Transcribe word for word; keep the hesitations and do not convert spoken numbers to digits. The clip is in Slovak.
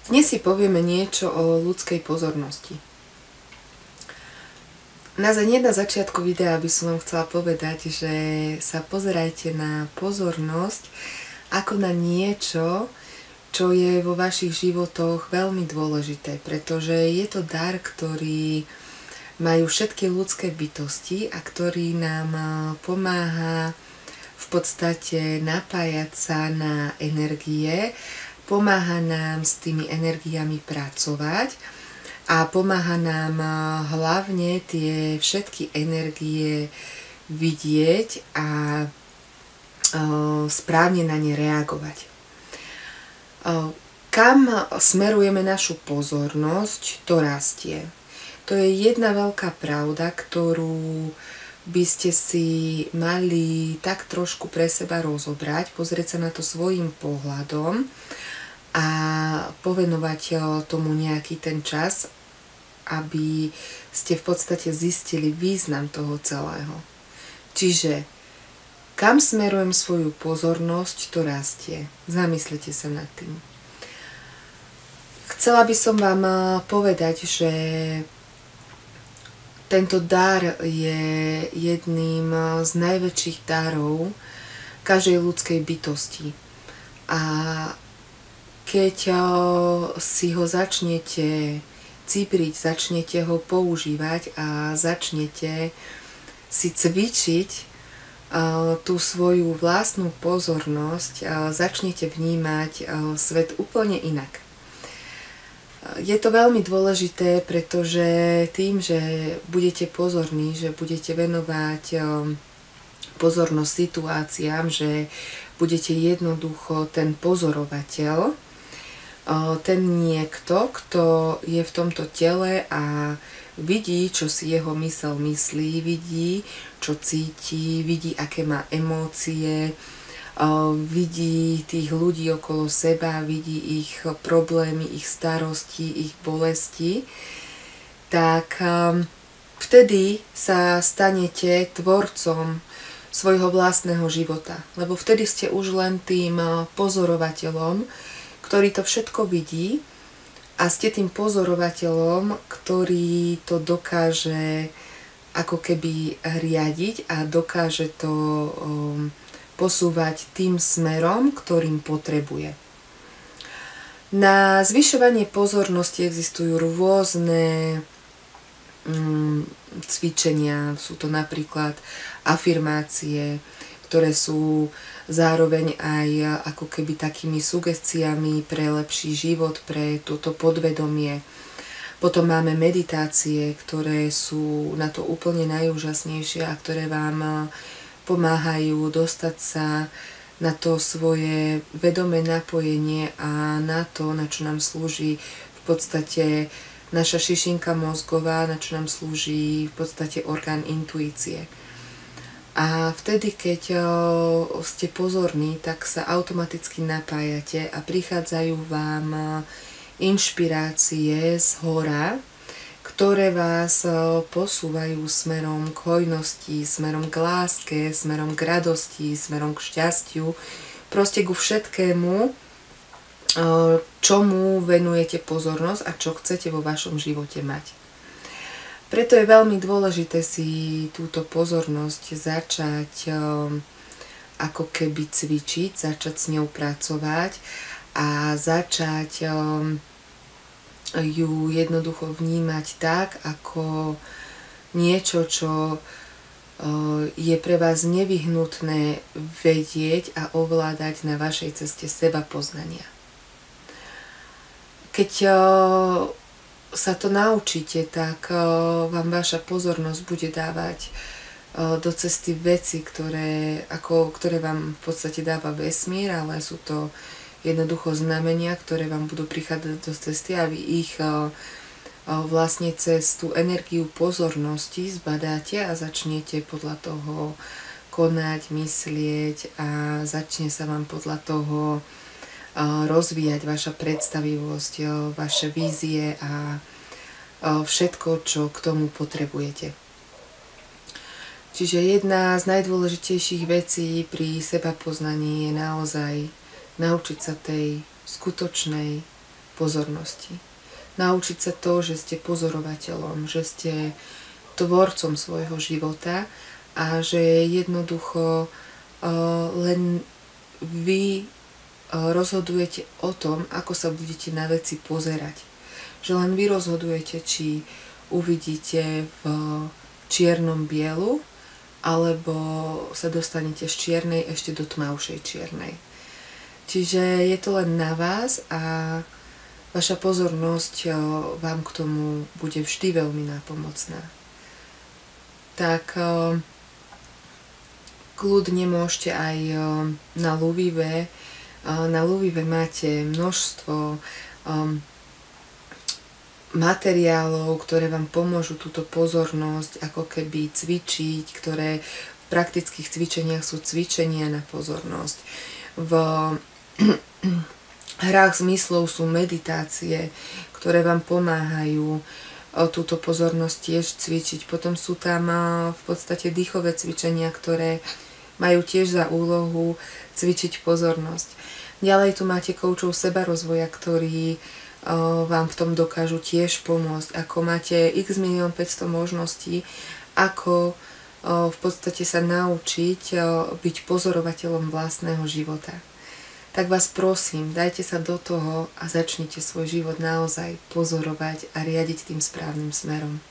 Dnes si povieme niečo o ľudskej pozornosti. Na hneď na začiatku videa by som vám chcela povedať, že sa pozerajte na pozornosť ako na niečo, čo je vo vašich životoch veľmi dôležité, pretože je to dar, ktorý majú všetky ľudské bytosti a ktorý nám pomáha v podstate napájať sa na energie, pomáha nám s tými energiami pracovať a pomáha nám hlavne tie všetky energie vidieť a správne na ne reagovať. Kam smerujeme našu pozornosť, to rastie. To je jedna veľká pravda, ktorú by ste si mali tak trošku pre seba rozobrať, pozrieť sa na to svojím pohľadom a povenovať tomu nejaký ten čas, aby ste v podstate zistili význam toho celého. Čiže kam smerujem svoju pozornosť, to rastie. Zamyslite sa nad tým. Chcela by som vám povedať, že tento dar je jedným z najväčších darov každej ľudskej bytosti. A keď si ho začnete cibriť, začnete ho používať a začnete si cvičiť tú svoju vlastnú pozornosť, začnete vnímať svet úplne inak. Je to veľmi dôležité, pretože tým, že budete pozorní, že budete venovať pozornosť situáciám, že budete jednoducho ten pozorovateľ, ten niekto, kto je v tomto tele a vidí, čo si jeho mysel myslí, vidí, čo cíti, vidí, aké má emócie, vidí tých ľudí okolo seba, vidí ich problémy, ich starosti, ich bolesti, tak vtedy sa stanete tvorcom svojho vlastného života. Lebo vtedy ste už len tým pozorovateľom, ktorý to všetko vidí a ste tým pozorovateľom, ktorý to dokáže ako keby riadiť a dokáže to um, posúvať tým smerom, ktorým potrebuje. Na zvyšovanie pozornosti existujú rôzne um, cvičenia, sú to napríklad afirmácie, ktoré sú zároveň aj ako keby takými sugestiami pre lepší život, pre toto podvedomie. Potom máme meditácie, ktoré sú na to úplne najúžasnejšie a ktoré vám pomáhajú dostať sa na to svoje vedomé napojenie a na to, na čo nám slúži v podstate naša šišinka mozgová, na čo nám slúži v podstate orgán intuície. A vtedy, keď ste pozorní, tak sa automaticky napájate a prichádzajú vám inšpirácie z hora, ktoré vás posúvajú smerom k hojnosti, smerom k láske, smerom k radosti, smerom k šťastiu, proste ku všetkému, čomu venujete pozornosť a čo chcete vo vašom živote mať. Preto je veľmi dôležité si túto pozornosť začať um, ako keby cvičiť, začať s ňou pracovať a začať um, ju jednoducho vnímať tak, ako niečo, čo uh, je pre vás nevyhnutné vedieť a ovládať na vašej ceste seba poznania. Keď uh, sa to naučíte, tak vám vaša pozornosť bude dávať do cesty veci, ktoré, ako, ktoré vám v podstate dáva vesmír, ale sú to jednoducho znamenia, ktoré vám budú prichádzať do cesty a vy ich vlastne cez tú energiu pozornosti zbadáte a začnete podľa toho konať, myslieť a začne sa vám podľa toho rozvíjať vaša predstavivosť, vaše vízie a všetko, čo k tomu potrebujete. Čiže jedna z najdôležitejších vecí pri sebapoznaní je naozaj naučiť sa tej skutočnej pozornosti. Naučiť sa to, že ste pozorovateľom, že ste tvorcom svojho života a že jednoducho len vy rozhodujete o tom, ako sa budete na veci pozerať. Že len vy rozhodujete, či uvidíte v čiernom bielu, alebo sa dostanete z čiernej ešte do tmavšej čiernej. Čiže je to len na vás a vaša pozornosť vám k tomu bude vždy veľmi nápomocná. Tak kľudne môžete aj na Luvive. Na Luvive máte množstvo materiálov, ktoré vám pomôžu túto pozornosť ako keby cvičiť, ktoré v praktických cvičeniach sú cvičenia na pozornosť. V hrách zmyslov sú meditácie, ktoré vám pomáhajú túto pozornosť tiež cvičiť. Potom sú tam v podstate dýchové cvičenia, ktoré majú tiež za úlohu cvičiť pozornosť. Ďalej tu máte koučov sebarozvoja, ktorí vám v tom dokážu tiež pomôcť. Ako máte x milión päťsto možností, ako v podstate sa naučiť byť pozorovateľom vlastného života. Tak vás prosím, dajte sa do toho a začnite svoj život naozaj pozorovať a riadiť tým správnym smerom.